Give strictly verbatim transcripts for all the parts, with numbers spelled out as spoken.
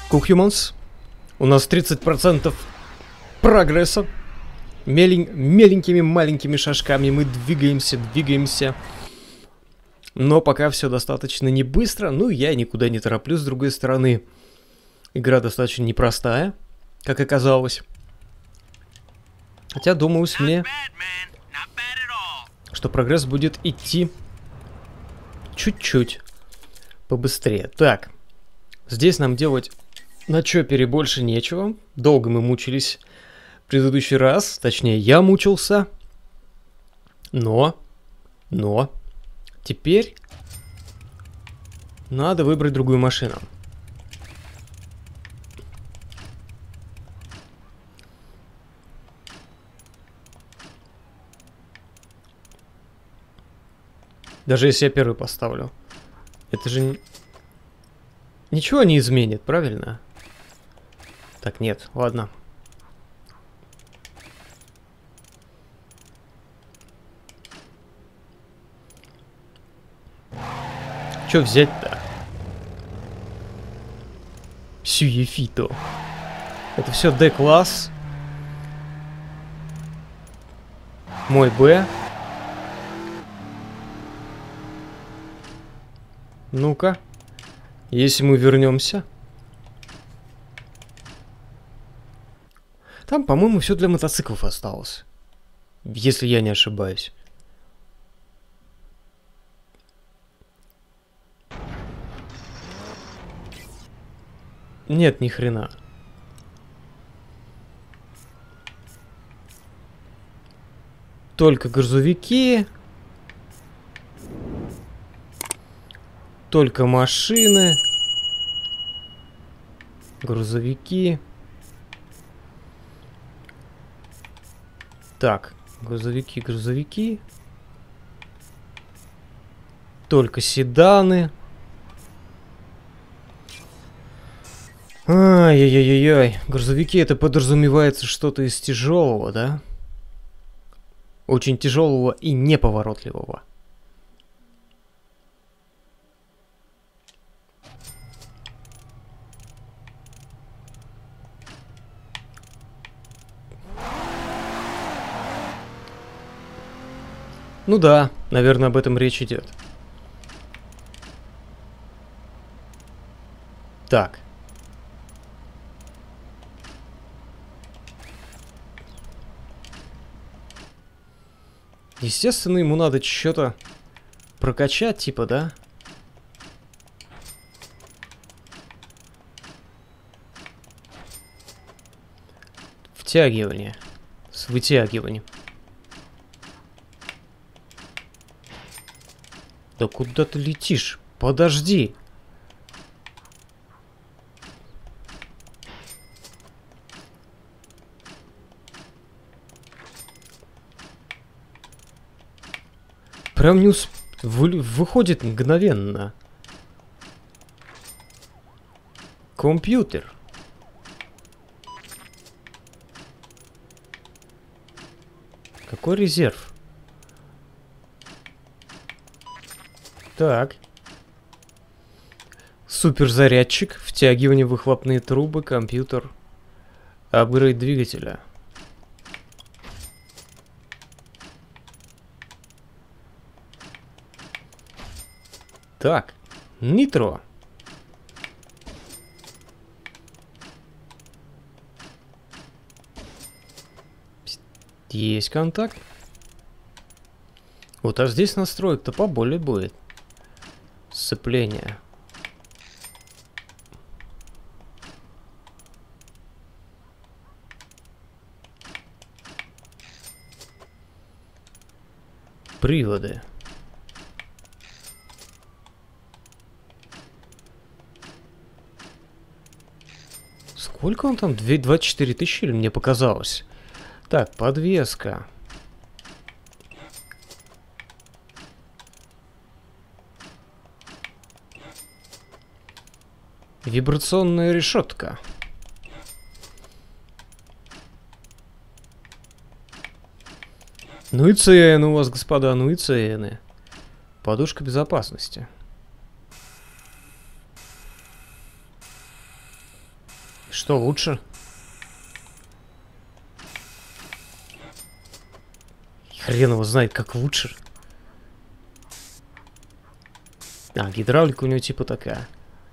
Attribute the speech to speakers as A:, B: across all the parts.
A: Cool Humans. У нас тридцать процентов прогресса. Мелень... Меленькими маленькими шажками мы двигаемся, двигаемся. Но пока все достаточно не быстро. Ну, я никуда не тороплюсь, с другой стороны. Игра достаточно непростая, как оказалось. Хотя, думалось мне, что прогресс будет идти чуть-чуть побыстрее. Так, здесь нам делать на чопере больше нечего. Долго мы мучились в предыдущий раз. Точнее, я мучился. Но, но, теперь надо выбрать другую машину. Даже если я первый поставлю. Это же ничего не изменит, правильно? Так, нет, ладно. Чё взять-то? Сюефито. Это все D-класс. Мой Б. Ну-ка. Если мы вернемся. Там, по-моему, все для мотоциклов осталось. Если я не ошибаюсь. Нет, ни хрена. Только грузовики. Только машины. Грузовики. Так, грузовики, грузовики. Только седаны. Ай-яй-яй-яй. Грузовики, это подразумевается что-то из тяжелого, да? Очень тяжелого и неповоротливого. Ну да, наверное, об этом речь идет. Так. Естественно, ему надо что-то прокачать, типа, да? Втягивание. С вытягиванием. Да куда ты летишь? Подожди. Прям не усп... Вы... Выходит мгновенно. Компьютер. Какой резерв? Так. Суперзарядчик, втягивание в выхлопные трубы, компьютер, апгрейд двигателя. Так, нитро. Есть контакт. Вот, а здесь настроек-то поболее будет. Сцепление. Приводы. Сколько он там? двадцать четыре тысячи или мне показалось? Так, подвеска. Вибрационная решетка. Ну и цены у вас, господа, ну и цены. Подушка безопасности. Что лучше? Хрен его знает, как лучше. А, гидравлика у него типа такая.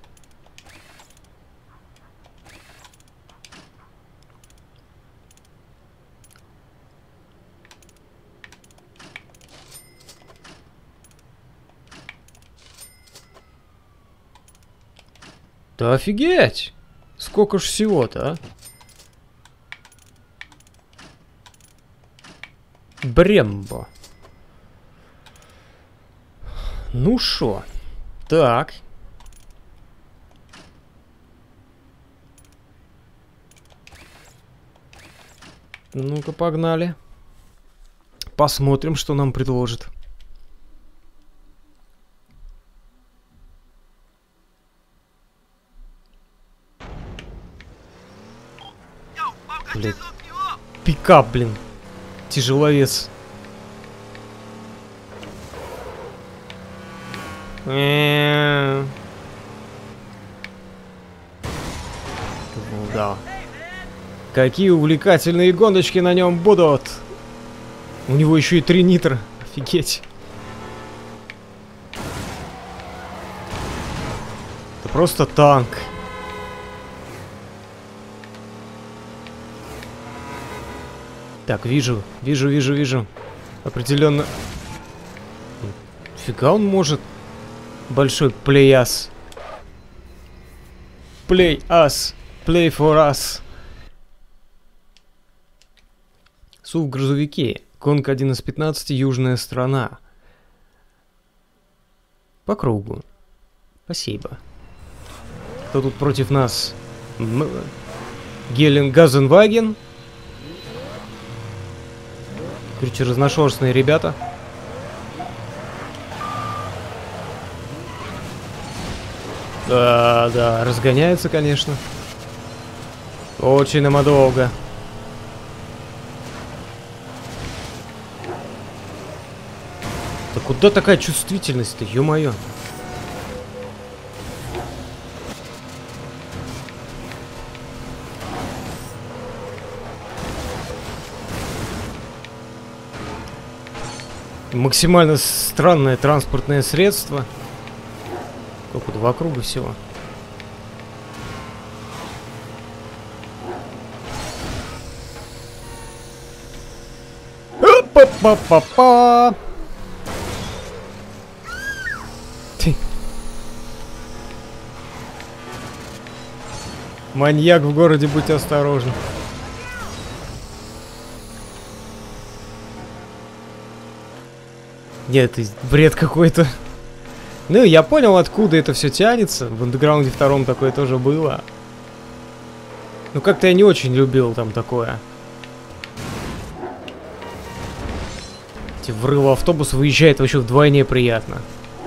A: Да офигеть! Сколько ж всего-то, а? Брембо. Ну шо? Так. Ну-ка, погнали. Посмотрим, что нам предложит. Блин. Пикап, блин. Тяжеловес. Ну да. Какие увлекательные гоночки на нем будут. У него еще и три нитра. Офигеть. Это просто танк. Так, вижу, вижу, вижу, вижу. Определенно. Фига он может. Большой play-us. Play-us. Play for us. СУВ в грузовике. Гонка один из пятнадцати. Южная страна. По кругу. Спасибо. Кто тут против нас? Гелен Газенваген. Короче, разношерстные ребята. Да, да, разгоняются, конечно. Очень надолго. Да куда такая чувствительность-то, ё-моё? Максимально странное транспортное средство. Сколько, два круга всего. Па-па-па-па. Маньяк в городе, будьте осторожны. Нет, это бред какой-то. Ну, я понял, откуда это все тянется. В Андеграунде втором такое тоже было. Ну, как-то я не очень любил там такое. Эти врывы автобус выезжает вообще вдвойне приятно.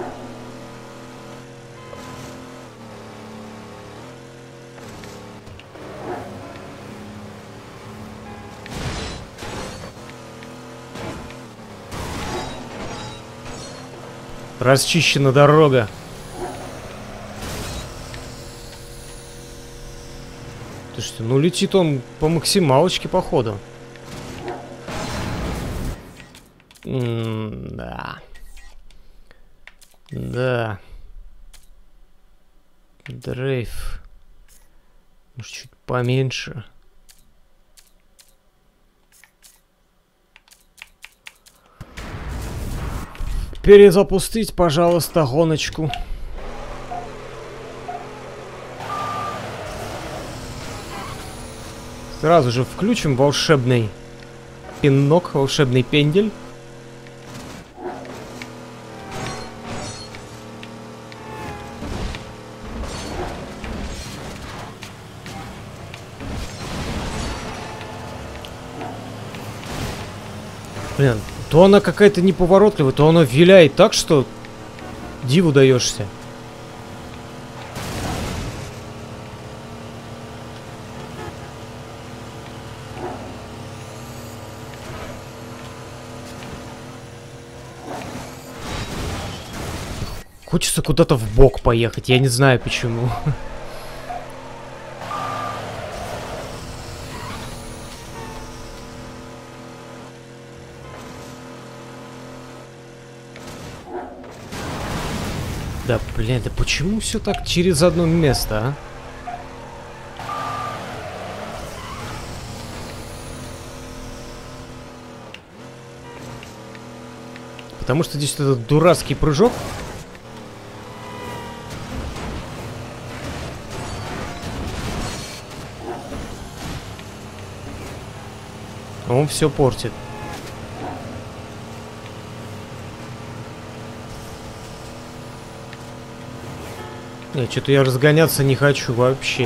A: Расчищена дорога. Слушайте, ну летит он по максималочке, походу. М да. Да. Дрейф. Может, чуть поменьше. Перезапустить, пожалуйста, гоночку. Сразу же включим волшебный пинок, волшебный пендель. Блин, то она какая-то неповоротливая, то она виляет так, что диву даешься. Хочется куда-то в бок поехать, я не знаю почему. Да, блин, да почему все так через одно место, а? Потому что здесь этот дурацкий прыжок. Он все портит. Нет, что-то я разгоняться не хочу вообще.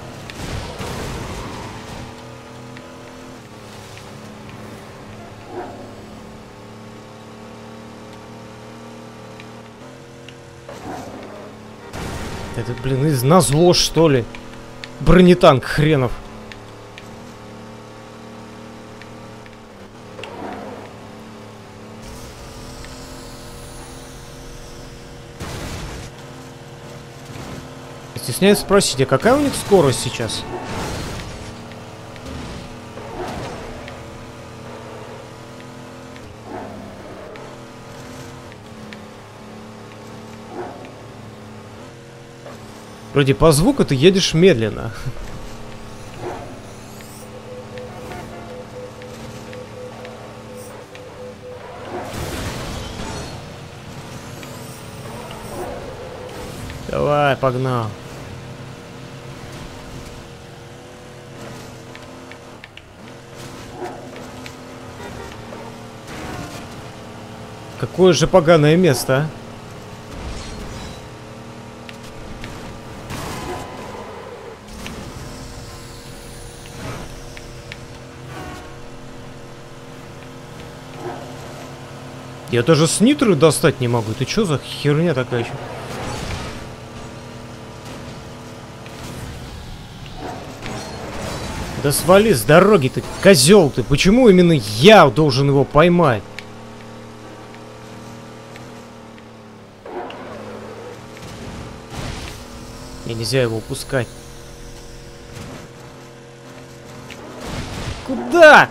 A: Это, блин, из назло, что ли? Бронетанк хренов. Стесняюсь спросить, а какая у них скорость сейчас? Вроде по звуку ты едешь медленно. Давай, погнал. Какое же поганое место, а? Я даже с нитры достать не могу. Ты чё за херня такая еще? Да свали с дороги ты, козел ты. Почему именно я должен его поймать? Мне нельзя его упускать. Куда?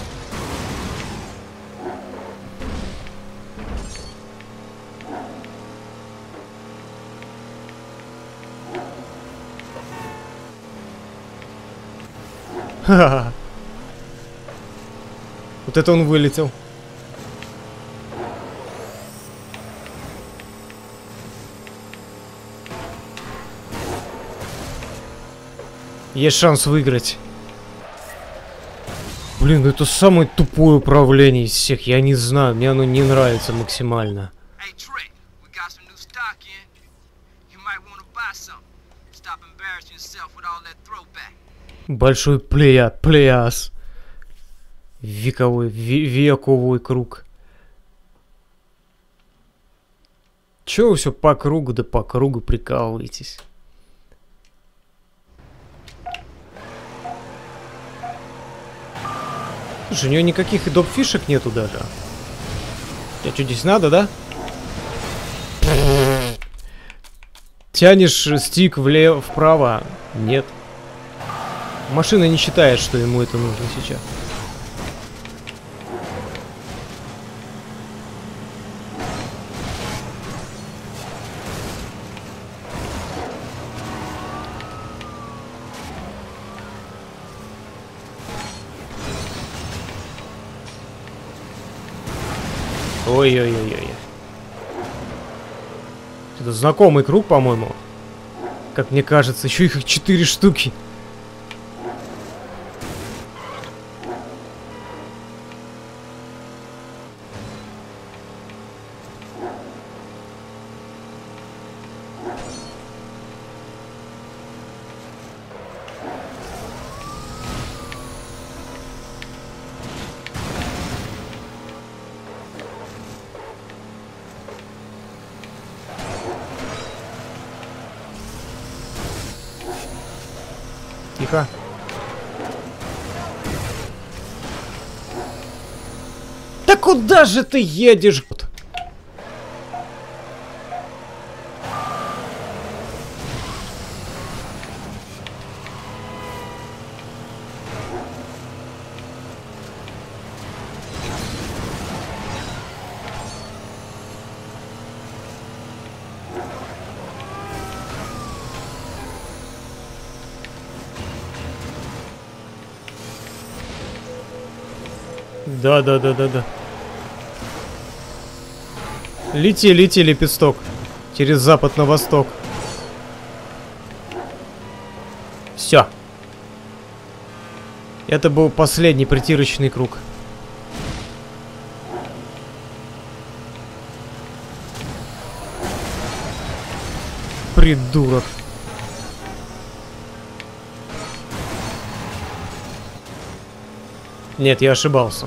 A: Ха-ха-ха. Вот это он вылетел. Есть шанс выиграть. Блин, это самое тупое управление из всех. Я не знаю, мне оно не нравится максимально. Большой плеяд, плеяс. Вековой, ве вековой круг. Чё вы все по кругу, да по кругу прикалываетесь? Слушай, у нее никаких доп-фишек нету даже. Тебе что здесь надо, да? Тянешь стик влево, вправо. Нет. Машина не считает, что ему это нужно сейчас. Ой-ой-ой-ой. Это знакомый круг, по-моему. Как мне кажется, еще их четыре штуки. Тихо. Да куда же ты едешь? Да, да, да, да, да. Лети, лети, лепесток. Через запад на восток. Все. Это был последний притирочный круг. Придурок. Нет, я ошибался.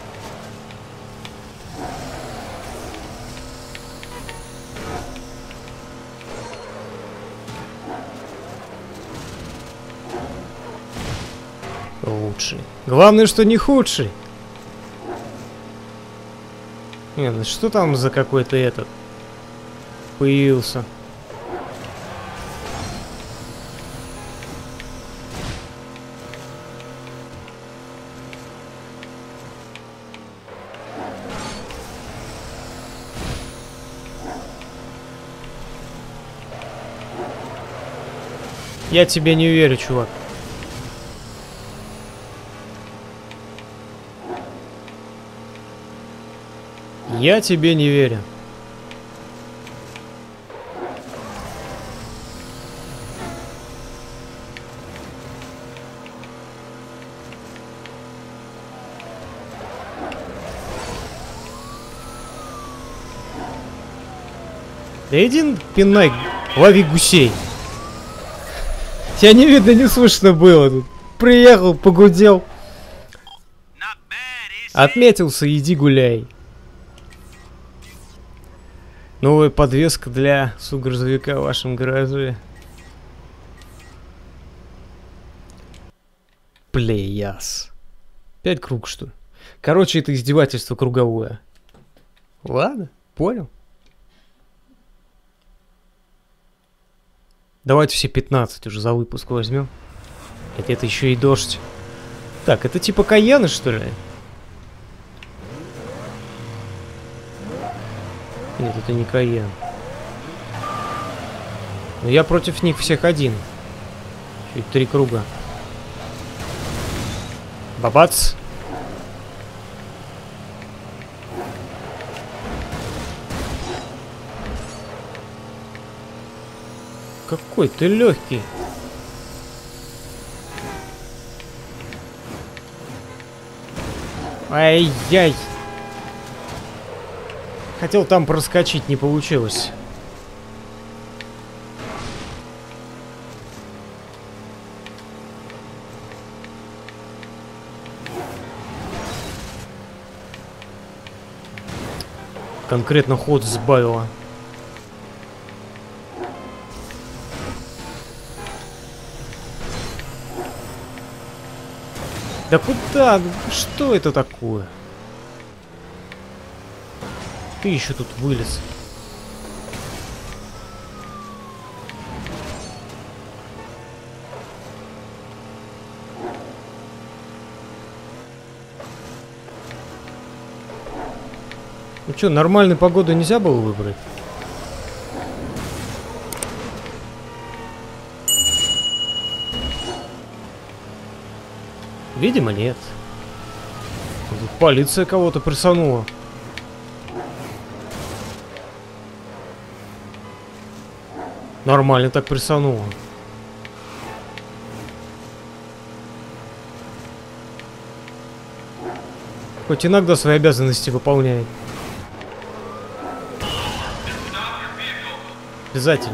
A: Лучший. Главное, что не худший. Нет, ну что там за какой-то этот появился? Я тебе не верю, чувак. Я тебе не верю. Да иди пинай, лови гусей. Тебя не видно, не слышно было тут. Приехал, погудел. Отметился, иди гуляй. Новая подвеска для сугрузовика в вашем гараже. Плеяс. Пять круг, что ли? Короче, это издевательство круговое. Ладно, понял. Давайте все пятнадцать уже за выпуск возьмем. Это, это еще и дождь. Так, это типа Каяны, что ли? Нет, это не Каян. Но я против них всех один. Чуть три круга. Бабац. Какой ты легкий. Ай-яй. Хотел там проскочить, не получилось. Конкретно ход сбавила. Да куда? Что это такое? Ты еще тут вылез. Ну что, нормальной погоды нельзя было выбрать? Видимо, нет. Тут полиция кого-то прессанула. Нормально так прессанула. Хоть иногда свои обязанности выполняет. Обязательно.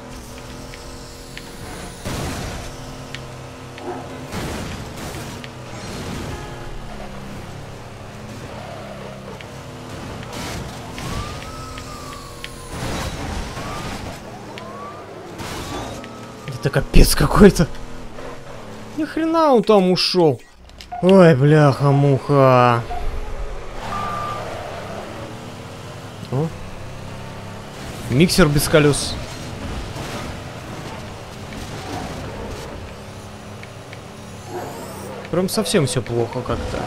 A: Это капец какой-то. Ни хрена он там ушел. Ой, бляха-муха. О. Миксер без колес. Прям совсем все плохо как-то.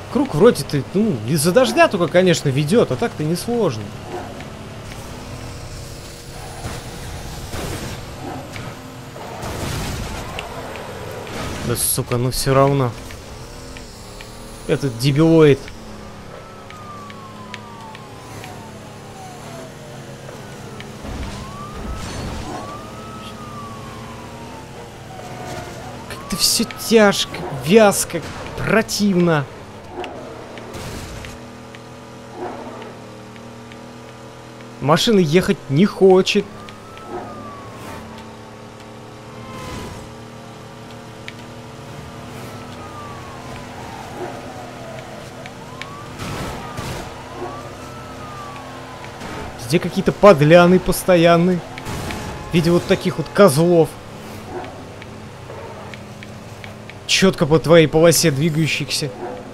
A: Круг вроде-то, ну, из-за дождя только, конечно, ведет, а так-то несложно. Да, сука, ну все равно. Этот дебилоид. Как-то все тяжко, вязко, противно. Машина ехать не хочет. Где какие-то подляны постоянные. В виде вот таких вот козлов. Четко по твоей полосе двигающихся.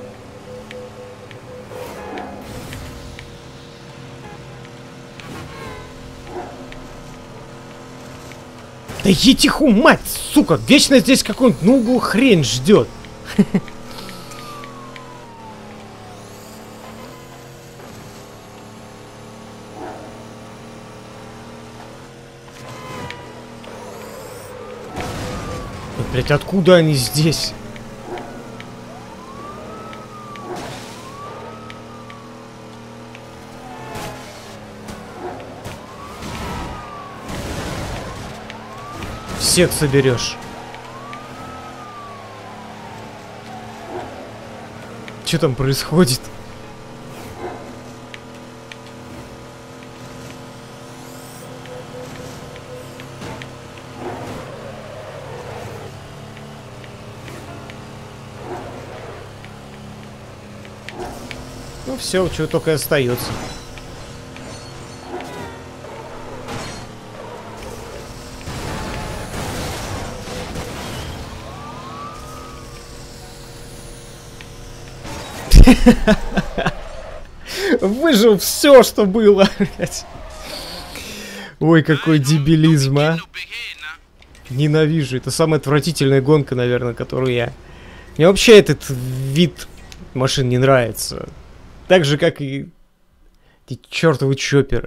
A: Да етиху мать, сука! Вечно здесь какой-нибудь на углу хрень ждет. Блять, откуда они здесь? Всех соберешь. Что там происходит? Ну все, что только и остается. Выжил все, что было. Ой, какой дебилизм, а. Ненавижу. Это самая отвратительная гонка, наверное, которую я... Мне вообще этот вид машин не нравится. Так же, как и эти чертовы чоперы.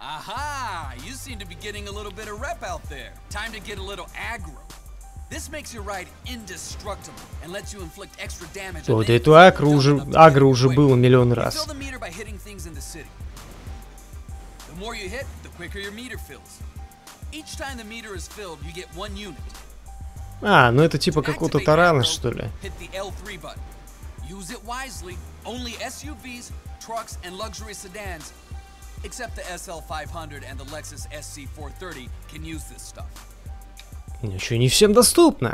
A: Вот эту агру уже, агро уже было миллион раз. А, ну это типа какого-то тарана, что ли? Еще не всем доступно.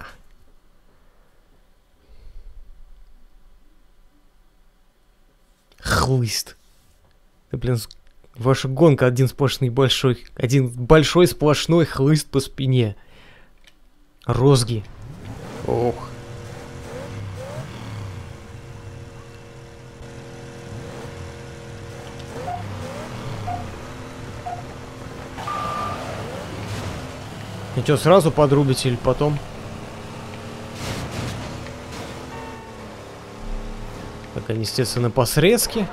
A: Хлыст. Да, блин, ваша гонка один сплошный большой, один большой сплошной хлыст по спине. Розги. Ох. И что, сразу подрубите или потом? Так, они, естественно, по срезке.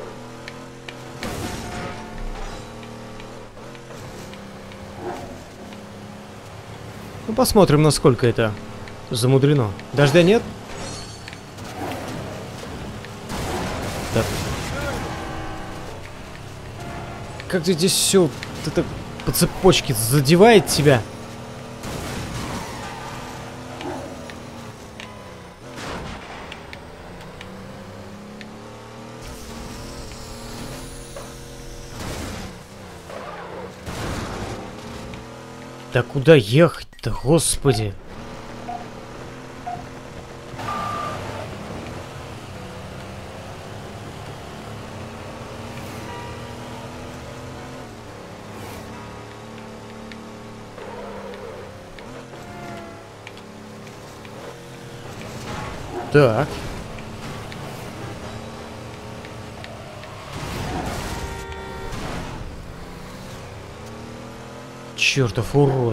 A: Ну, посмотрим, насколько это замудрено. Дождя нет? Так. Как здесь все это по цепочке задевает тебя? Да куда ехать-то, господи? Так. Чертов урод.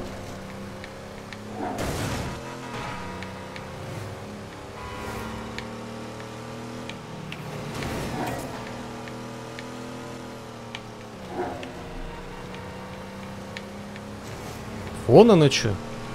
A: Вон оно что.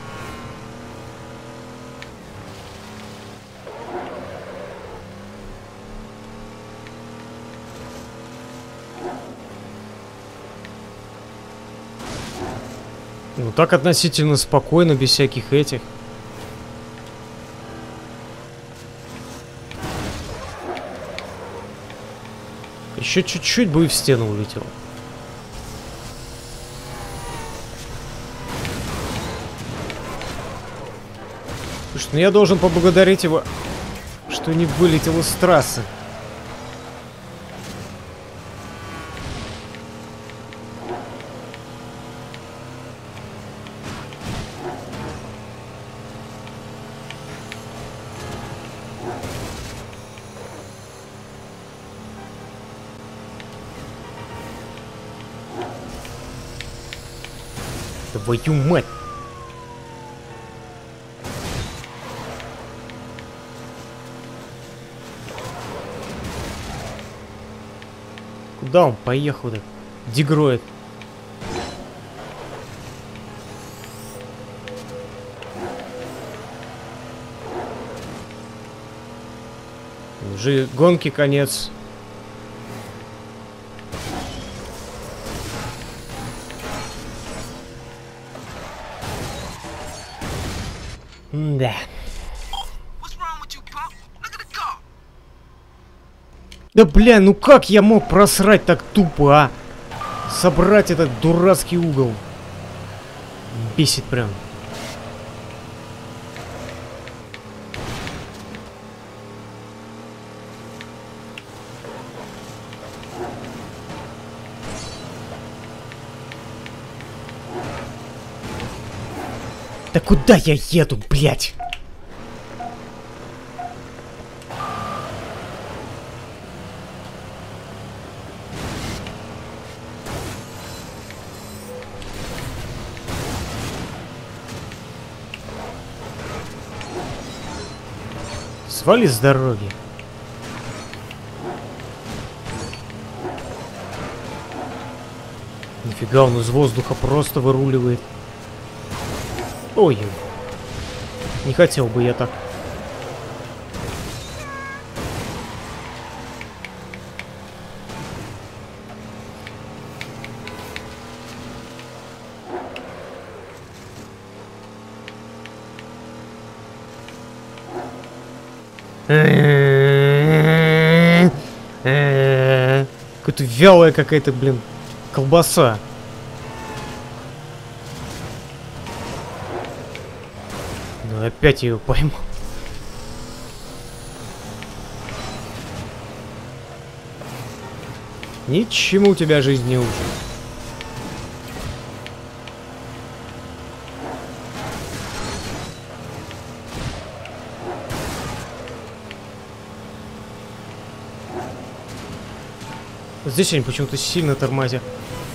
A: Ну так относительно спокойно, без всяких этих. Еще чуть-чуть бы и в стену улетел. Слушай, ну я должен поблагодарить его, что не вылетел из трассы. Твою мать! Куда он поехал-то? Дегроид. Уже гонки конец. Да. Да бля, ну как я мог просрать так тупо, а? Собрать этот дурацкий угол. Бесит прям. Да куда я еду, блядь? Свали с дороги. Нифига, он из воздуха просто выруливает. Ой, не хотел бы я так. Какая-то вялая какая-то, блин, колбаса. Ну, опять ее пойму. Ничему у тебя жизнь не учит. Здесь они почему-то сильно тормозят.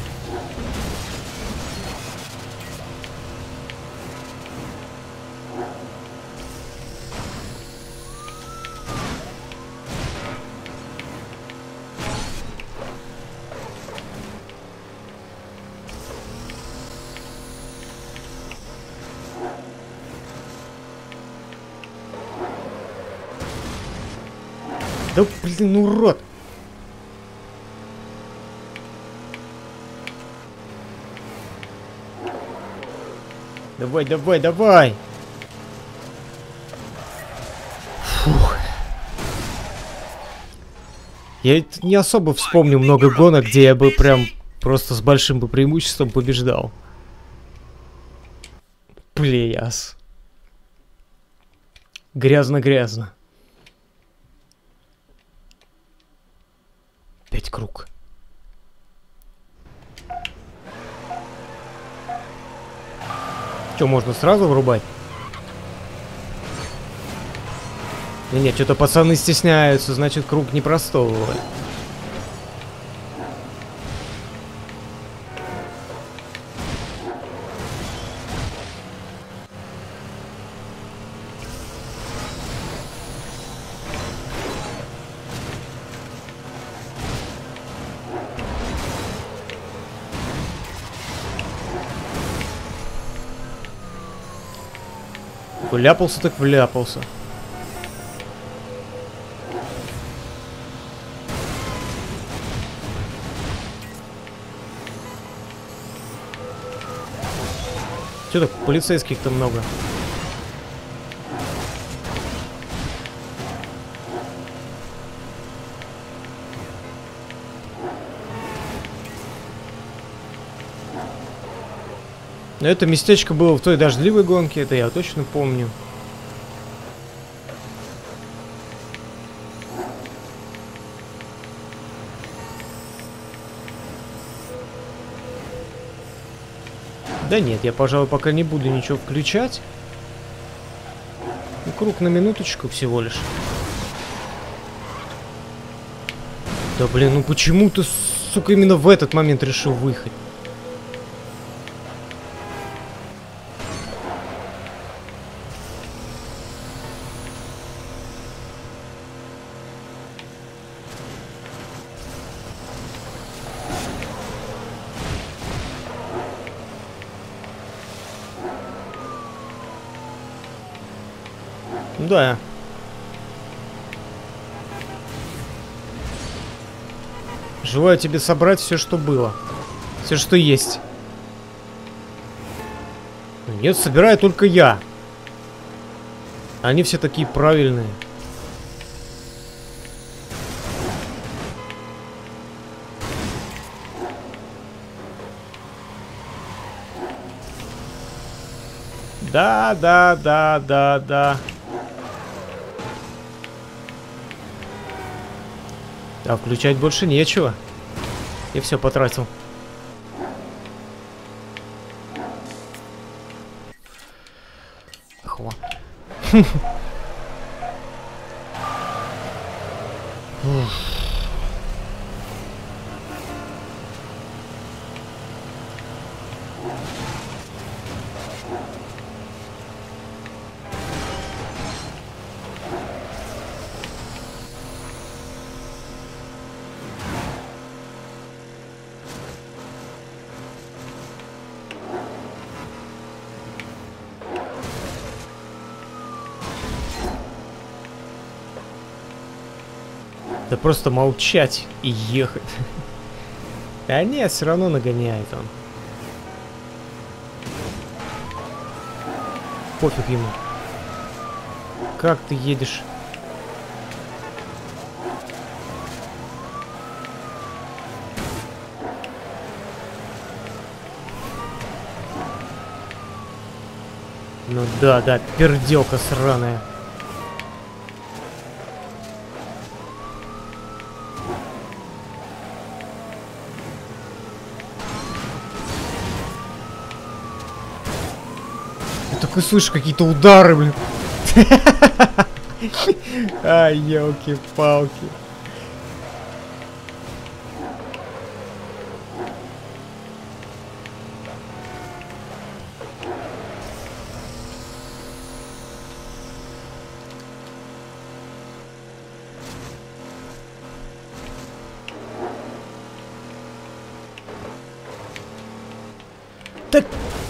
A: Да блин, урод! Давай, давай, давай! Фух. Я не особо вспомню много гонок, где я бы прям просто с большим бы преимуществом побеждал. Плеяс. Грязно-грязно. Пять круг. Что, можно сразу врубать? Да нет, что-то пацаны стесняются, значит круг непростого. Вляпался так вляпался. Чё так полицейских-то много? Но это местечко было в той дождливой гонке, это я точно помню. Да нет, я, пожалуй, пока не буду ничего включать. Ну, круг на минуточку всего лишь. Да блин, ну почему ты, сука, именно в этот момент решил выехать? Да. Желаю тебе собрать все, что было. Все, что есть. Нет, собираю только я. Они все такие правильные. Да, да, да, да, да. А включать больше нечего. Я все потратил. Хва. Да просто молчать и ехать. А нет, все равно нагоняет он. Пофиг ему. Как ты едешь? Ну да, да, перделка сраная. Ты слышишь какие-то удары, блин. Ай, елки-палки. Так...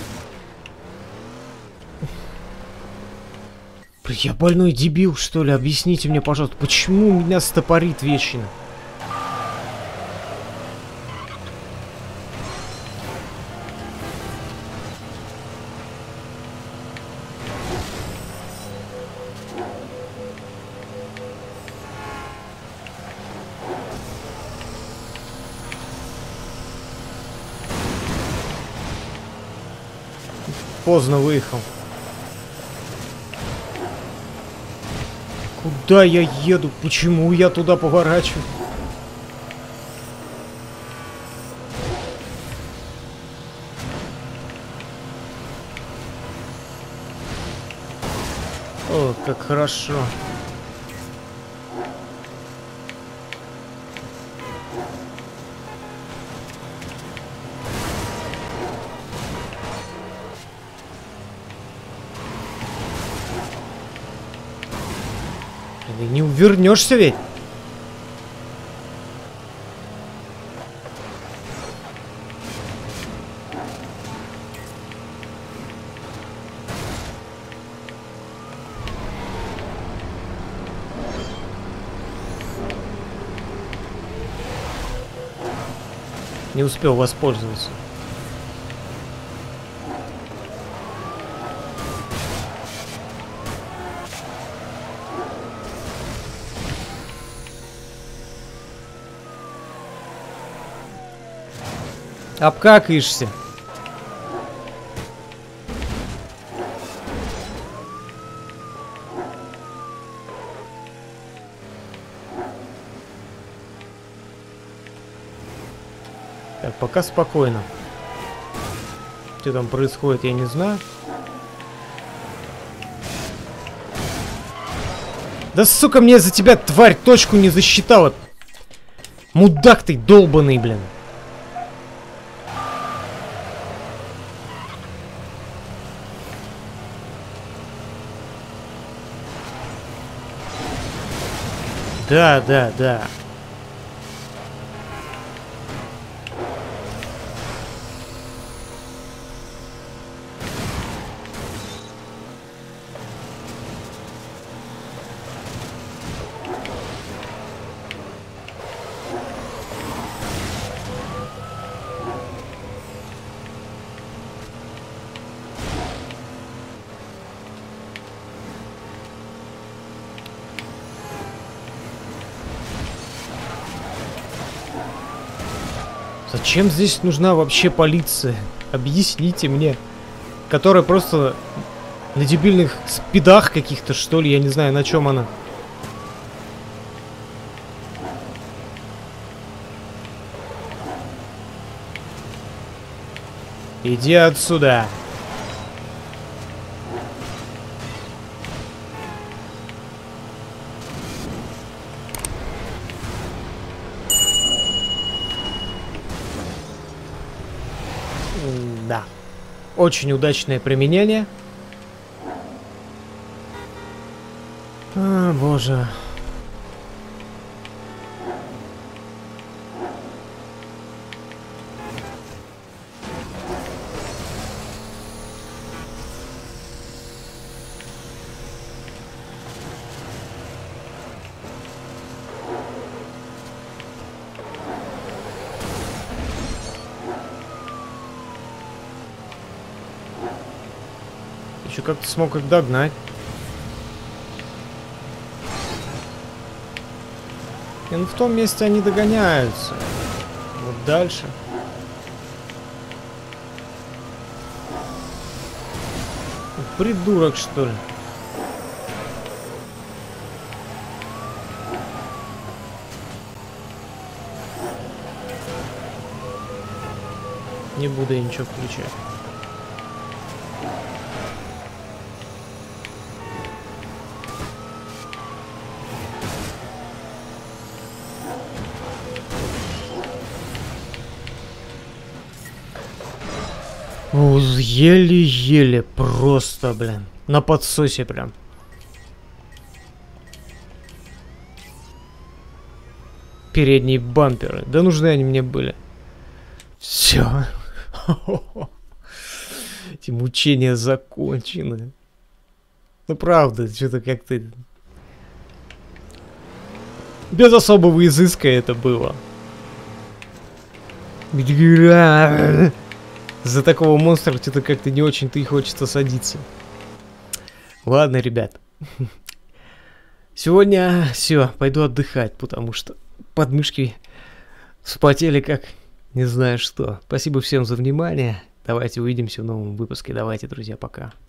A: Я больной дебил, что ли? Объясните мне, пожалуйста, почему меня стопорит вечно? Поздно выехал. Куда я еду? Почему я туда поворачиваю? О, как хорошо. Ты не увернешься ведь? Не успел воспользоваться. Обкакаешься. Так, пока спокойно. Что там происходит, я не знаю. Да сука, мне за тебя, тварь, точку не засчитала. Мудак ты долбаный, блин. Да, да, да. Зачем здесь нужна вообще полиция? Объясните мне. Которая просто на дебильных спидах каких-то, что ли, я не знаю, на чем она. Иди отсюда. Да. Очень удачное применение. А, боже. Еще как-то смог их догнать. И ну в том месте они догоняются. Вот дальше. Придурок, что ли? Не буду я ничего включать. Еле-еле просто, блин. На подсосе прям. Передние бамперы. Да нужны они мне были. Все. Эти мучения закончены. Ну правда, что-то как-то... Без особого изыска это было. За такого монстра что-то как-то не очень-то и хочется садиться. Ладно, ребят. Сегодня все, пойду отдыхать, потому что подмышки вспотели как не знаю что. Спасибо всем за внимание. Давайте увидимся в новом выпуске. Давайте, друзья, пока.